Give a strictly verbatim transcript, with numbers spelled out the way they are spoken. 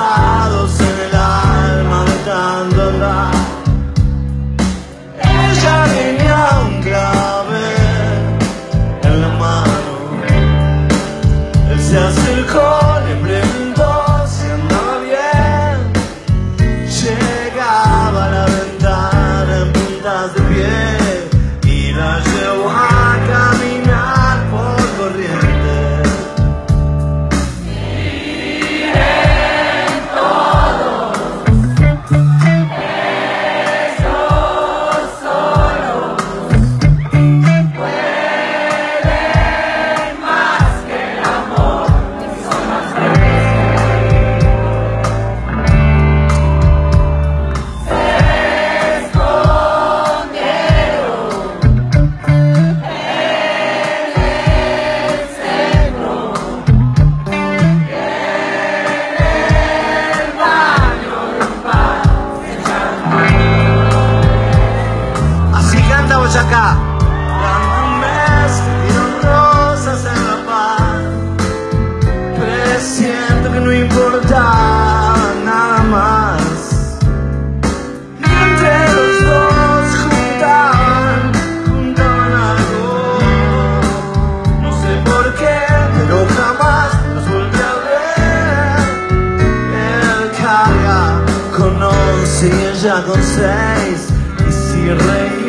enredados en el alma de tanto andar. Ella tenía un clavel en la mano. Él se acercó, le preguntó si andaba bien. Llegaba a la ventana en puntas de pie y la llevó a caminar por Corrientes. Miren todos, ellos solos pueden más que el amor y son más fuertes que la se escondieron en el centro y en el baño de un bar se echaron. Así canta Boyacá. Dame un mes, te dieron rosas en la paz. Presiento que no importaba nada más. Y entre los dos juntaban, juntaban algo. No sé por qué, pero jamás los volví a ver. Él carga con once y ella con seis. Y si reía